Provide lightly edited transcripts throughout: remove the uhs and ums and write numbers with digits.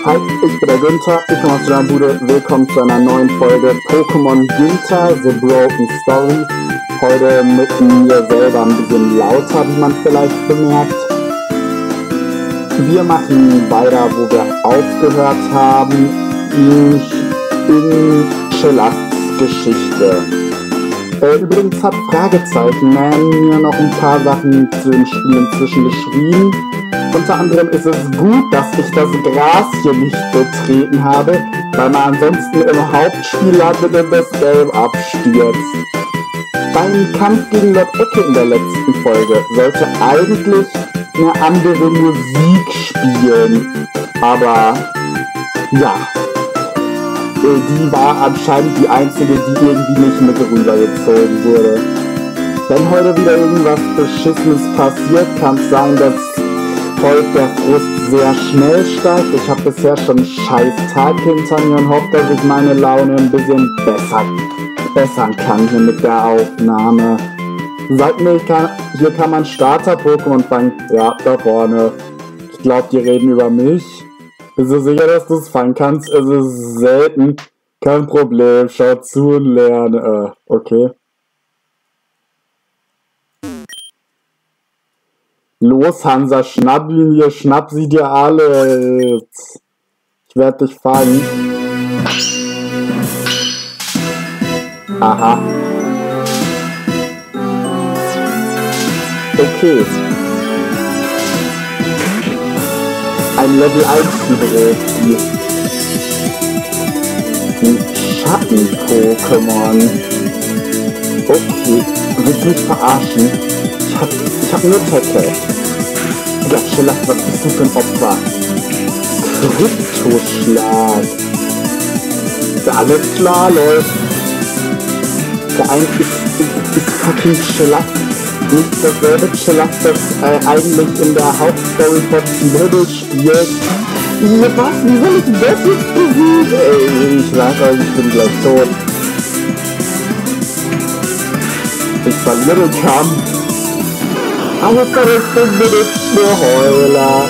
Hi, ich bin der Günther, ich komme aus der Bude. Willkommen zu einer neuen Folge Pokémon Günther, The Broken Story. Heute mit mir selber ein bisschen lauter, wie man vielleicht bemerkt. Wir machen weiter, wo wir aufgehört haben, in Chellasts Geschichte. Übrigens hat Fragezeichen Man mir noch ein paar Sachen zu den Spielen inzwischen geschrieben. Unter anderem ist es gut, dass ich das Gras hier nicht betreten habe, weil man ansonsten im Hauptspiel landet und das Game abstürzt. Beim Kampf gegen Lord Ecke in der letzten Folge sollte eigentlich eine andere Musik spielen, aber ja, die war anscheinend die einzige, die irgendwie nicht mit rübergezogen wurde. Wenn heute wieder irgendwas Beschissenes passiert, kann es sein, dass heute der Frust sehr schnell steigt. Ich habe bisher schon einen scheiß Tag hinter mir und hoffe, dass ich meine Laune ein bisschen bessern kann hier mit der Aufnahme. Sagt mir, hier kann man Starter-Pokémon fangen. Ja, da vorne. Ich glaube, die reden über mich. Bist du sicher, dass du es fangen kannst? Es ist selten. Kein Problem. Schau zu und lerne. Okay. Los, Hansa, schnapp ihn hier, schnapp sie dir alle. Ich werde dich fangen. Aha. Okay. Ein Level 1 Hydro. Ein Schatten-Pokémon. Okay. Willst du mich verarschen? Ich hab nur Tackle. Ja, Chellasts, was bist du für ein Opfer? Kryptoschlag. Ja, alles klar, Leute. Der eine ist fucking Chellasts. Nicht dasselbe Chellasts, das eigentlich in der Hauptstory von T-Level spielt. Was? Wie soll ich das jetzt besiegen? Ey, ich sag euch, ich bin gleich tot. Ich verliere den Kampf. Aber das ist nur Heuler.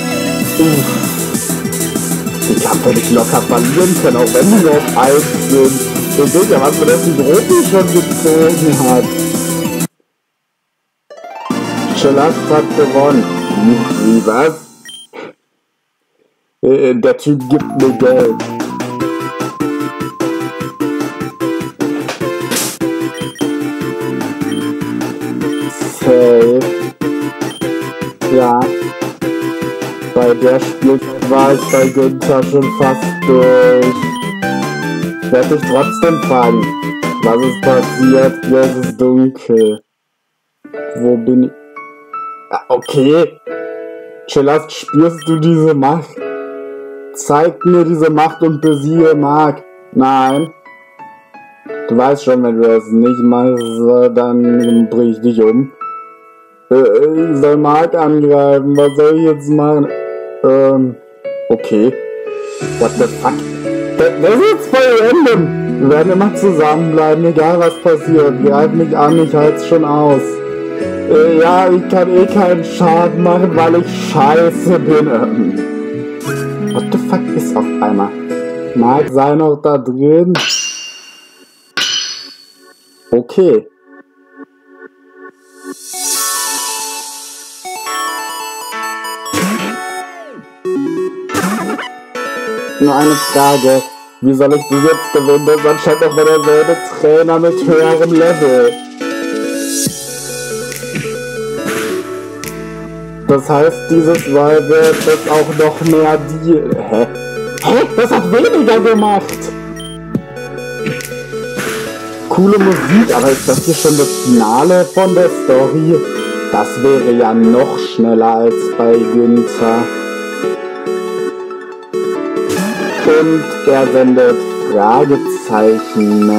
Die Kampf hätte ich locker verlieren können, auch wenn die noch 1 sind. Ihr seht ja, was mir das Hydropi schon gezogen hat. Chellasts hat gewonnen. Wie was? Der Typ gibt mir Geld. Safe. Ja. Bei der Spielzeit war ich bei Günther schon fast durch. Ich werde dich trotzdem fragen. Was ist passiert? Hier ist es dunkel. Wo bin ich? Ah, okay. Chellast, spürst du diese Macht? Zeig mir diese Macht und besiege Mark. Nein. Du weißt schon, wenn du das nicht machst, dann bring ich dich um. Ich soll Mark angreifen. Was soll ich jetzt machen? Okay. What the fuck? Das ist jetzt voll random. Wir werden immer zusammenbleiben, egal was passiert. Greif mich an, ich halt's schon aus. Ja, ich kann eh keinen Schaden machen, weil ich scheiße bin. What the fuck ist auf einmal? Mark, sei noch da drin. Okay. Nur eine Frage. Wie soll ich das jetzt gewinnen? Das ist anscheinend noch mal derselbe Trainer mit höherem Level. Das heißt, dieses Mal wird das auch noch mehr die... Hä? Das hat weniger gemacht! Coole Musik, aber ist das hier schon das Finale von der Story? Das wäre ja noch schneller als bei Günther. Und er sendet Fragezeichen.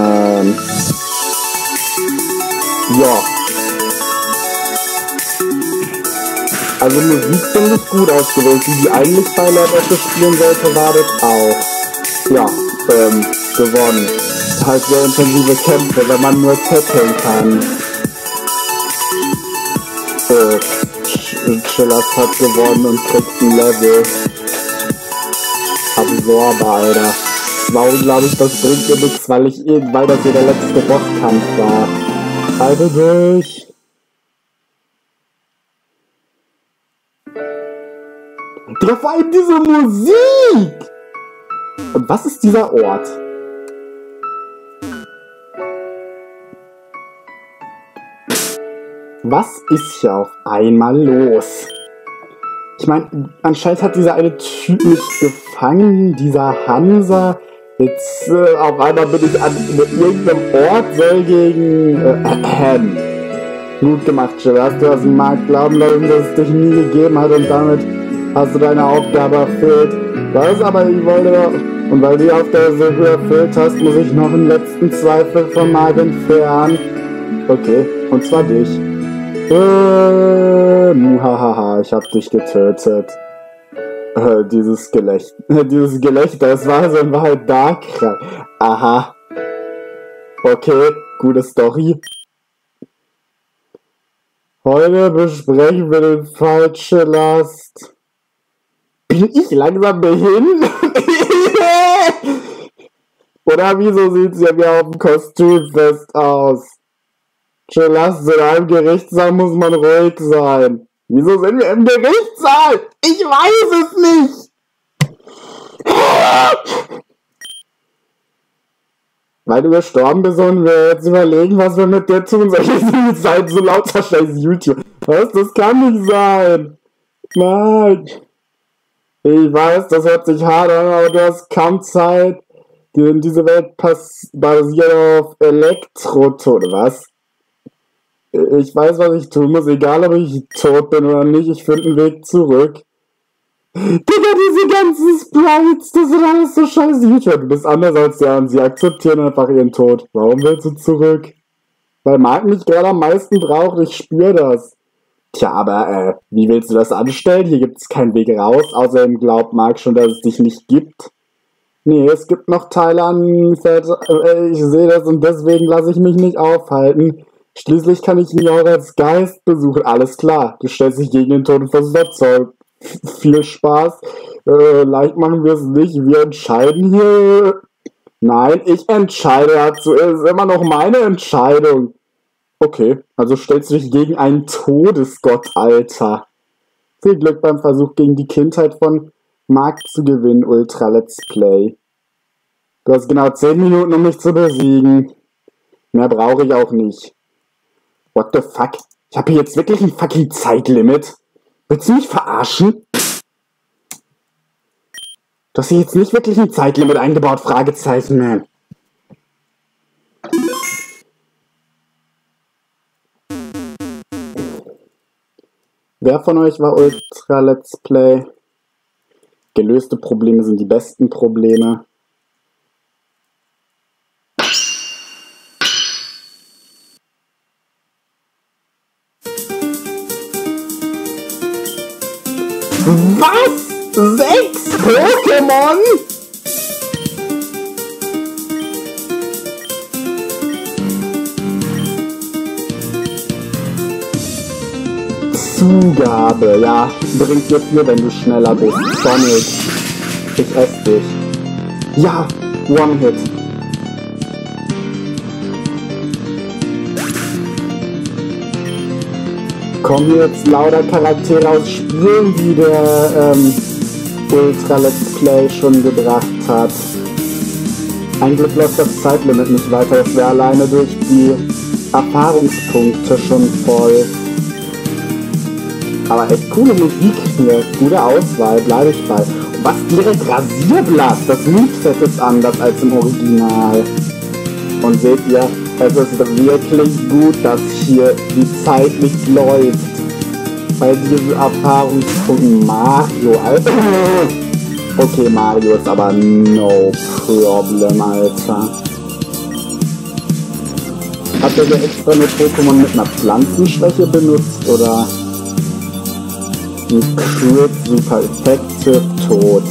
Ja. Also Musik finde ich gut ausgewählt. Die eigentlich bei Lord Ecke spielen sollte, war das auch. Ja, gewonnen. Halt sehr intensive Kämpfe, wenn man nur tackeln kann. Chellast hat gewonnen und kriegt ein Level. Absorber, Alter. Warum glaube ich, das bringt mir nichts, weil das hier der letzte Bosskampf war. Halte durch. Digga, vor allem diese Musik! Und was ist dieser Ort? Was ist hier auf einmal los? Ich meine, anscheinend hat dieser eine Typ mich gefangen, dieser Hansa. Jetzt auf einmal bin ich mit irgendeinem Ort, soll gegen... Gut gemacht, Chivas. Du hast dem Markt glauben lassen, dass es dich nie gegeben hat und damit hast du deine Aufgabe erfüllt. Was? Aber ich wollte doch... Und weil du auf der Suche erfüllt hast, muss ich noch einen letzten Zweifel von Mark entfernen. Okay, und zwar dich. Muhahaha, ich hab dich getötet. Dieses Gelächter, es war so in Wahrheit Darkrai. Aha. Okay, gute Story. Heute besprechen wir den falsche Last. Bin ich langsam behindert? Oder wieso sieht's ja wie auf dem Kostümfest aus? Last, in einem Gerichtssaal muss man ruhig sein. Wieso sind wir im Gerichtssaal? Ich weiß es nicht. Weil du gestorben bist und wir jetzt überlegen, was wir mit dir tun. Soll ich sein, so lauter scheiß YouTube. Was? Das kann nicht sein. Nein. Ich weiß, das hört sich hart an, aber du hast kaum Zeit. Diese Welt basiert auf Elektrotod. Was? Ich weiß, was ich tun muss, egal ob ich tot bin oder nicht, ich finde einen Weg zurück. Digga, diese ganzen Sprites, das sind alles so scheiße YouTuber. Du bist anders als die anderen, sie akzeptieren einfach ihren Tod. Warum willst du zurück? Weil Mark mich gerade am meisten braucht, ich spüre das. Tja, aber wie willst du das anstellen? Hier gibt es keinen Weg raus, außerdem glaubt Mark schon, dass es dich nicht gibt. Nee, es gibt noch Teile an ich sehe das und deswegen lasse ich mich nicht aufhalten. Schließlich kann ich ihn auch als Geist besuchen. Alles klar, du stellst dich gegen den Tod und versuchst viel Spaß. Leicht machen wir es nicht. Wir entscheiden hier. Nein, ich entscheide dazu. Es ist immer noch meine Entscheidung. Okay, also stellst du dich gegen einen Todesgott, Alter. Viel Glück beim Versuch, gegen die Kindheit von Mark zu gewinnen, Ultra Let's Play. Du hast genau 10 Minuten, um mich zu besiegen. Mehr brauche ich auch nicht. What the fuck? Ich habe hier jetzt wirklich ein fucking Zeitlimit. Willst du mich verarschen? Du hast hier jetzt nicht wirklich ein Zeitlimit eingebaut, Fragezeichen, man. Wer von euch war Ultra Let's Play? Gelöste Probleme sind die besten Probleme. Was? 6 Pokémon? Zugabe, ja, bringt dir viel, wenn du schneller bist. Sonic, ich esse dich. Ja, One-Hit. Kommen jetzt lauter Charaktere aus Spielen, die der Ultra Let's Play schon gebracht hat. Ein Glück läuft das Zeitlimit nicht weiter, das wäre alleine durch die Erfahrungspunkte schon voll. Aber echt coole Musik hier, gute Auswahl, bleibe ich bei. Und was direkt Rasierblatt, das Moveset ist anders als im Original. Und seht ihr, es ist wirklich gut, dass hier die Zeit nicht läuft. Bei diesen Erfahrungspunkten Mario, Alter. Okay, Mario ist aber no problem, Alter. Hat er hier extra eine Pokémon mit einer Pflanzenschwäche benutzt, oder? Ein Crit, super effektiv, tot.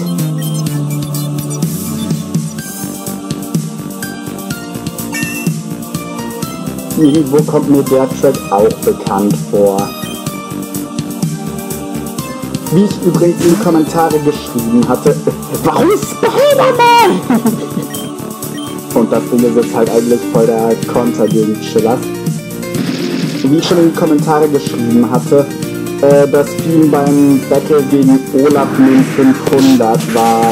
Irgendwo kommt mir der Track auch bekannt vor. Wie ich übrigens in die Kommentare geschrieben hatte, warum Spider-Man? Und das Ding ist jetzt halt eigentlich voll der Konter gegen Chillers. Wie ich schon in die Kommentare geschrieben hatte, das Team beim Battle gegen Olaf 0500 war,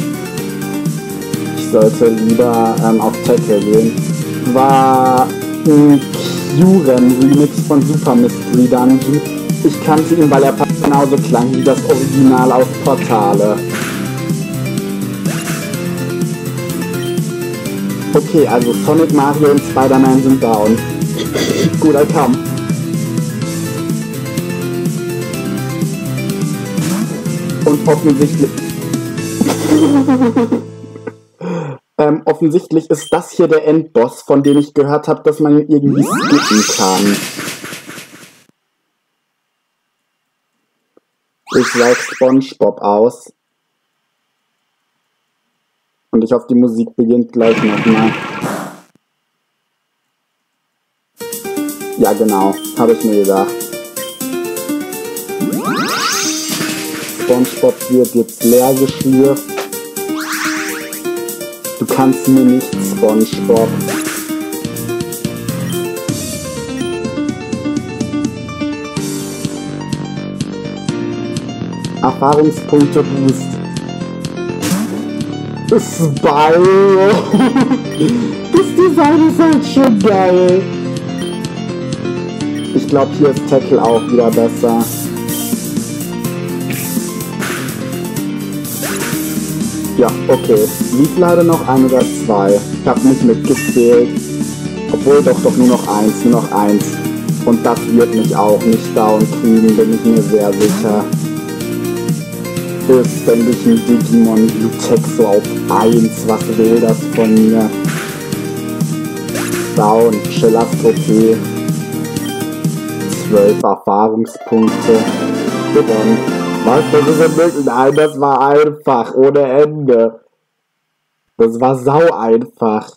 ich sollte lieber auf Tackle gehen, war ein Q-Remix von Super Mystery Dungeon. Ich kannte ihn, weil er genauso klang wie das Original aus Portale. Okay, also Sonic, Mario und Spider-Man sind down. Guter Kampf. Und offensichtlich... offensichtlich ist das hier der Endboss, von dem ich gehört habe, dass man ihn irgendwie skippen kann. Ich sag SpongeBob aus. Und ich hoffe, die Musik beginnt gleich nochmal. Ja, genau. Habe ich mir gedacht. SpongeBob wird jetzt leer geschürft. Du kannst mir nicht, SpongeBob. Erfahrungspunkte Boost. Spyro. Das Design ist halt schon geil. Ich glaube, hier ist Tackle auch wieder besser. Ja, okay. Wie viel hatte noch? 1 oder 2? Ich habe nicht mitgezählt. Obwohl, doch nur noch 1. Nur noch 1. Und das wird mich auch nicht down kriegen, bin ich mir sehr sicher. Ist, denke ich, ein Digimon Utexo auf 1. Was will das von mir? Down, Chillers OP. 12 Erfahrungspunkte. Gewonnen. Was? Das ist unmöglich. Nein, das war einfach. Ohne Ende. Das war sau einfach.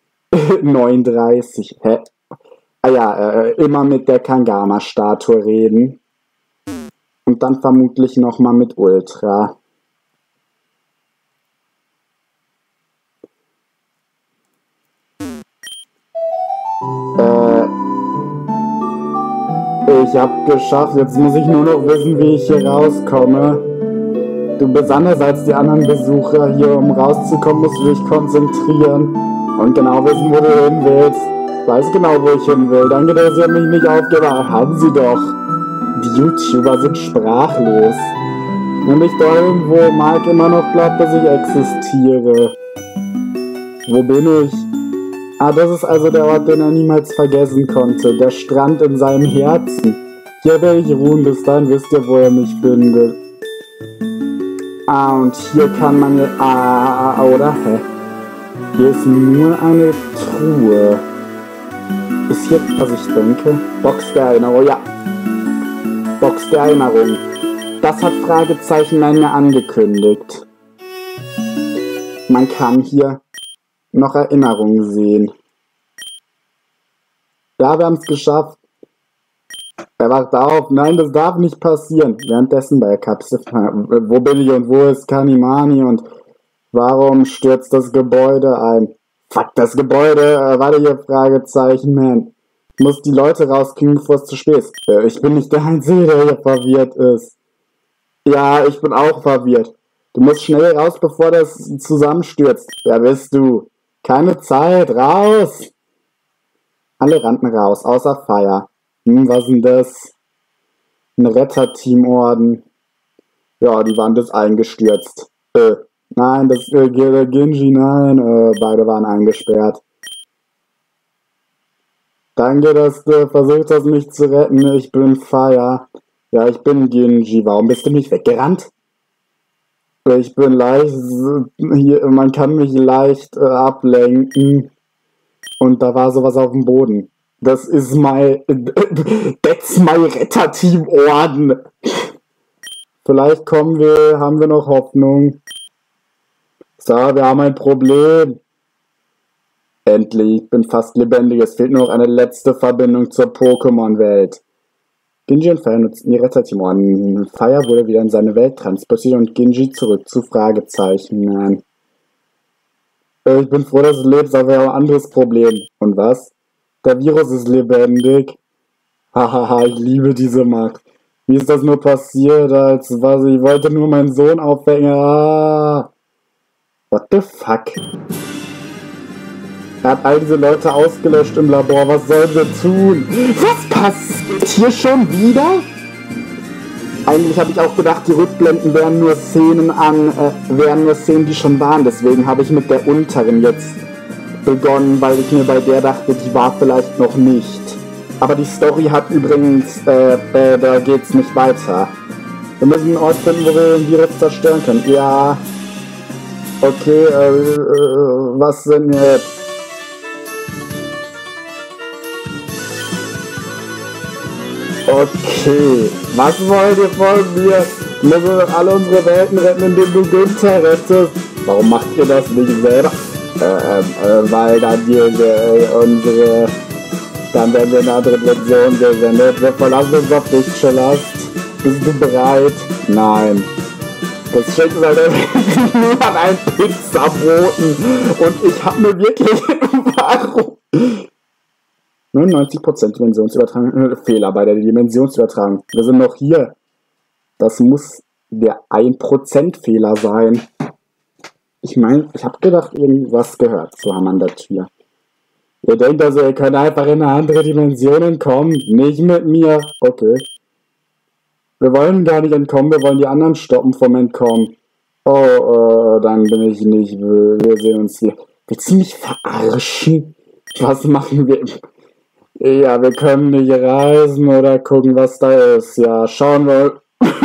39. Hä? Ah ja, immer mit der Kangama-Statue reden. Und dann vermutlich nochmal mit Ultra. Ich hab geschafft, jetzt muss ich nur noch wissen, wie ich hier rauskomme. Du bist anders als die anderen Besucher. Hier, um rauszukommen, musst du dich konzentrieren und genau wissen, wo du hin willst. Ich weiß genau, wo ich hin will. Danke, dass ihr mich nicht aufgewacht. Haben sie doch. Die YouTuber sind sprachlos. Und ich da irgendwo Mike immer noch glaubt, dass ich existiere. Wo bin ich? Ah, das ist also der Ort, den er niemals vergessen konnte. Der Strand in seinem Herzen. Hier werde ich ruhen, bis dahin wisst ihr, wo er mich findet. Ah, und hier kann man jetzt... oder? Hä? Hier ist nur eine Truhe. Ist hier, was ich denke? Box der Erinnerung, ja. Box der Erinnerung. Das hat Fragezeichen mir angekündigt. Man kann hier noch Erinnerungen sehen. Ja, wir haben es geschafft. Er wacht auf. Nein, das darf nicht passieren. Währenddessen bei der Kapsel. Wo bin ich und wo ist Kanimani und warum stürzt das Gebäude ein? Fuck, das Gebäude. Warte hier, Fragezeichen, man. Ich muss die Leute rauskriegen, bevor es zu spät ist. Ich bin nicht der Einzige, der hier verwirrt ist. Ja, ich bin auch verwirrt. Du musst schnell raus, bevor das zusammenstürzt. Wer bist du? Keine Zeit, raus! Alle rannten raus, außer Fire. Was denn das? Ein Retterteamorden. Ja, die Wand ist eingestürzt. Nein, das Genji, nein. Beide waren eingesperrt. Danke, dass du versucht hast, mich zu retten. Ich bin Fire. Ja, ich bin Genji. Warum bist du nicht weggerannt? Ich bin leicht, hier, man kann mich leicht ablenken. Und da war sowas auf dem Boden. Das ist that's my Retterteam-Orden. Vielleicht haben wir noch Hoffnung. So, wir haben ein Problem. Endlich, ich bin fast lebendig. Es fehlt nur noch eine letzte Verbindung zur Pokémon-Welt. Ginji und Fire nutzten ihre Zeit. Fire wurde wieder in seine Welt transportiert und Ginji zurück zu Fragezeichen. Ich bin froh, dass du lebst, aber wir haben ein anderes Problem. Und was? Der Virus ist lebendig. Hahaha, ich liebe diese Macht. Wie ist das nur passiert, als was? Ich wollte nur meinen Sohn aufwecken. What the fuck? Er hat all diese Leute ausgelöscht im Labor. Was sollen wir tun? Was passiert hier schon wieder? Eigentlich habe ich auch gedacht, die Rückblenden wären nur Szenen die schon waren. Deswegen habe ich mit der unteren jetzt begonnen, weil ich mir bei der dachte, die war vielleicht noch nicht. Aber die Story hat übrigens, da geht's nicht weiter. Wir müssen einen Ort finden, wo wir den Virus zerstören können. Ja. Okay, was sind jetzt? Okay, was wollt ihr von mir? Müssen wir alle unsere Welten retten, indem du Günther rettest? Warum macht ihr das nicht selber? Weil dann dann werden wir in eine andere Dimension gesendet. Wir verlassen uns auf dich, Cellast. Bist du bereit? Nein. Das Schicksal der Welt nur an einen Pizzaboten. Und ich hab mir wirklich... Warum? 99% Dimensionsübertragung. Fehler bei der Dimensionsübertragung. Wir sind noch hier. Das muss der 1% Fehler sein. Ich meine, ich habe gedacht, irgendwas gehört zu haben an der Tür. Ihr denkt also, ihr könnt einfach in eine andere Dimension entkommen? Nicht mit mir. Okay. Wir wollen gar nicht entkommen, wir wollen die anderen stoppen vom Entkommen. Oh, dann bin ich nicht. Wir sehen uns hier. Willst du mich verarschen? Was machen wir? Ja, wir können nicht reisen oder gucken, was da ist. Ja, schauen wir.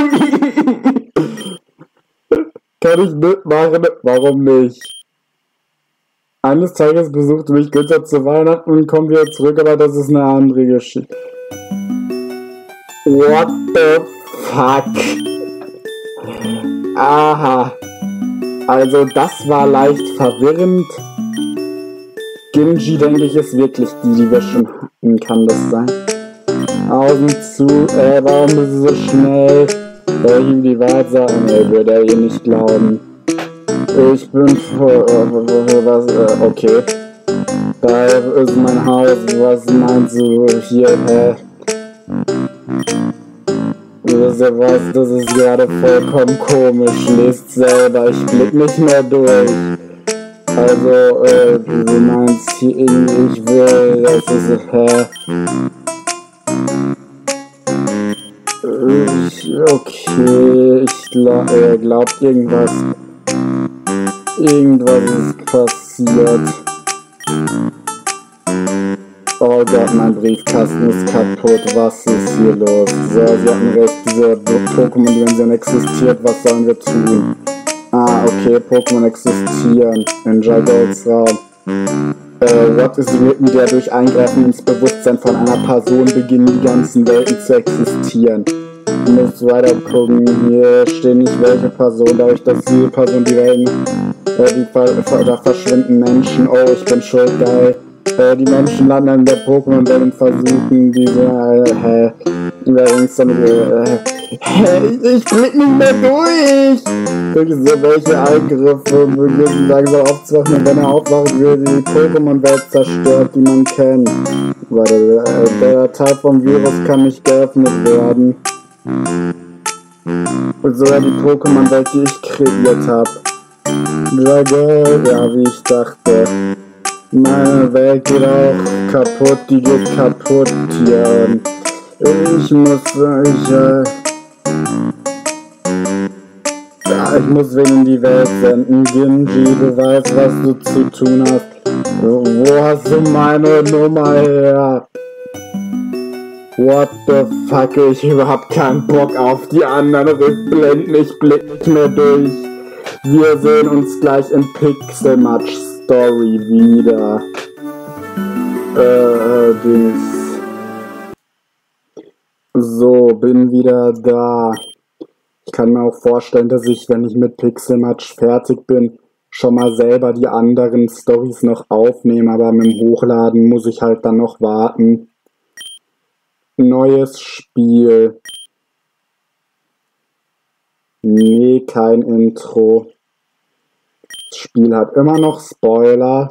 Kann ich mitmachen? Warum nicht? Eines Tages besuchte mich Günther zu Weihnachten und kommt wieder zurück, aber das ist eine andere Geschichte. What the fuck? Aha. Also das war leicht verwirrend. Ginji, denke ich, ist wirklich die wir schon hatten. Kann das sein? Augen zu. Warum ist es so schnell? Soll ich ihm die Wahrheit sagen? Würde er ihr nicht glauben. Ich bin okay. Da ist mein Haus. Was meinst du hier? Du weißt, das ist gerade vollkommen komisch. Lest selber. Ich blick nicht mehr durch. Also, du meinst, ich will, das ist, okay, ich glaubt irgendwas ist passiert. Oh Gott, mein Briefkasten ist kaputt, was ist hier los? So, sie hatten recht, diese Pokémon-Dimension existiert, was sollen wir tun? Ah, okay, Pokémon existieren in Jargons Raum. Rod ist written, der durch Eingreifen ins Bewusstsein von einer Person beginnen, die ganzen Welten zu existieren. Ich muss weiter gucken, hier stehen nicht welche Person, dadurch, dass diese Person die Welten, da verschwinden Menschen, oh, ich bin schuld, geil. Die Menschen landen in der Pokémon-Welt und versuchen diese, ich blick nicht mehr durch! Wirklich so welche Eingriffe beginnen langsam aufzuwachen und wenn er aufwacht, wird die Pokémon-Welt zerstört, die man kennt. Warte, der Teil vom Virus kann nicht geöffnet werden. Und sogar die Pokémon-Welt, die ich kreiert habe. Ja, wie ich dachte. Meine Welt geht auch kaputt, die geht kaputt hier. Ich muss wen in die Welt senden. Ginji, du weißt, was du zu tun hast. Wo hast du meine Nummer her? What the fuck, ich hab überhaupt keinen Bock auf die anderen Rückblenden. Ich blick nicht mehr durch. Wir sehen uns gleich in Pixel Match Story wieder. So, bin wieder da. Ich kann mir auch vorstellen, dass ich, wenn ich mit Pixel Match fertig bin, schon mal selber die anderen Storys noch aufnehme, aber mit dem Hochladen muss ich halt dann noch warten. Neues Spiel. Nee, kein Intro. Das Spiel hat immer noch Spoiler.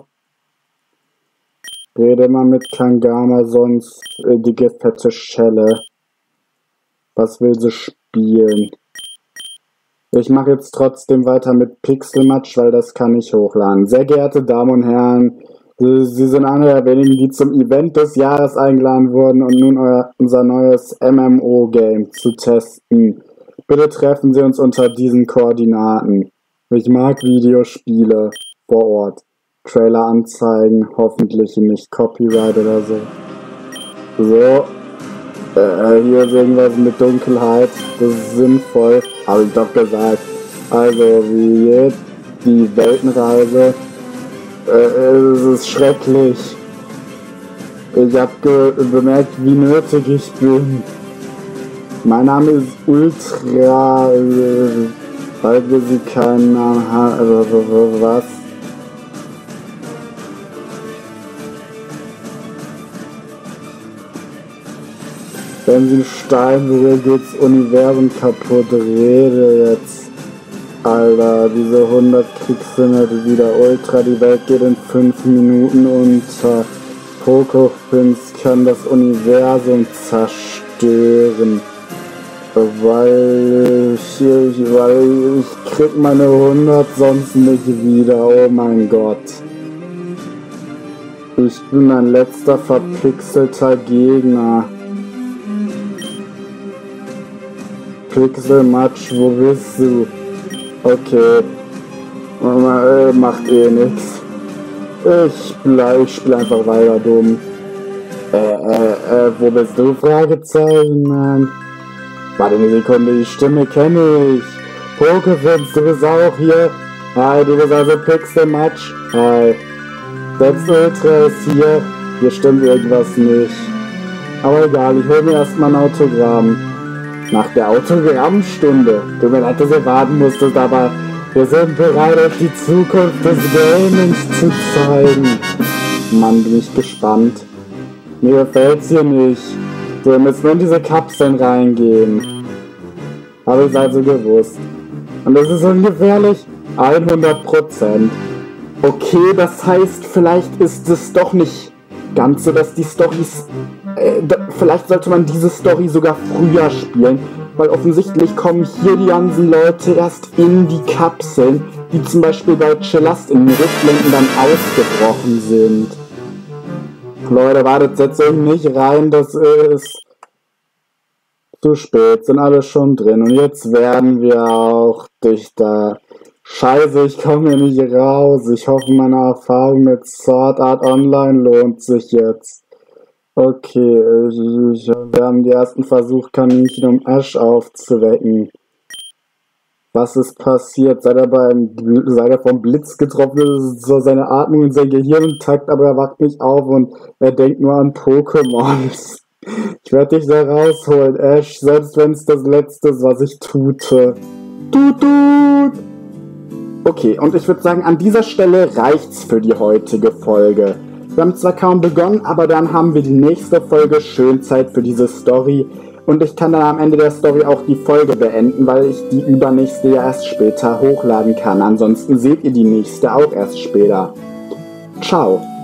Rede mal mit Kangama, sonst dicke fette Schelle. Was will sie spielen? Ich mache jetzt trotzdem weiter mit Pixelmatch, weil das kann ich hochladen. Sehr geehrte Damen und Herren, Sie sind einer der wenigen, die zum Event des Jahres eingeladen wurden und nun unser neues MMO-Game zu testen. Bitte treffen Sie uns unter diesen Koordinaten. Ich mag Videospiele vor Ort. Trailer anzeigen, hoffentlich nicht Copyright oder so. So, hier ist irgendwas mit Dunkelheit. Das ist sinnvoll, habe ich doch gesagt. Also, wie geht die Weltenreise? Es ist schrecklich. Ich habe bemerkt, wie nötig ich bin. Mein Name ist Ultra, weil wir sie keinen Namen haben. Also, was? Wenn sie einen Stein berühren, geht's Universum kaputt. Rede jetzt. Alter, diese 100 Kriegssinne wieder Ultra, die Welt geht in 5 Minuten unter. Pokopins kann das Universum zerstören. Weil ich krieg meine 100 sonst nicht wieder, oh mein Gott. Ich bin ein letzter verpixelter Gegner. Pixelmatch, wo bist du? Okay, macht eh nix. Ich spiele einfach weiter dumm. Wo bist du? Fragezeichen, Mann. Warte eine Sekunde, die Stimme kenne ich. Pokefins, du bist auch hier. Hi, du bist also Pixelmatch. Hi. Selbst Ultra ist hier. Hier stimmt irgendwas nicht. Aber egal, ich hole mir erstmal ein Autogramm. Nach der Autogrammstunde. Tut mir leid, dass ihr warten musstet, aber wir sind bereit, euch die Zukunft des Gamings zu zeigen. Mann, bin ich gespannt. Mir gefällt's hier nicht. So, wir müssen nur in diese Kapseln reingehen. Habe ich also gewusst. Und das ist ungefährlich 100%. Okay, das heißt, vielleicht ist es doch nicht ganz so, dass die Storys... vielleicht sollte man diese Story sogar früher spielen, weil offensichtlich kommen hier die ganzen Leute erst in die Kapseln, die zum Beispiel bei Chillast in den Rückblenden dann ausgebrochen sind. Leute, wartet, setzt euch nicht rein, das ist zu spät, sind alle schon drin und jetzt werden wir auch dichter. Scheiße, ich komme hier nicht raus. Ich hoffe, meine Erfahrung mit Sword Art Online lohnt sich jetzt. Okay, wir haben die ersten Versuch, Kaninchen um Ash aufzuwecken. Was ist passiert? Seit er vom Blitz getroffen ist, so seine Atmung in sein Gehirn intakt, aber er wacht nicht auf und er denkt nur an Pokémons. Ich werde dich da rausholen, Ash, selbst wenn es das Letzte ist, was ich tute. Tut. Okay, und ich würde sagen, an dieser Stelle reicht's für die heutige Folge. Wir haben zwar kaum begonnen, aber dann haben wir die nächste Folge schön Zeit für diese Story. Und ich kann dann am Ende der Story auch die Folge beenden, weil ich die übernächste ja erst später hochladen kann. Ansonsten seht ihr die nächste auch erst später. Ciao.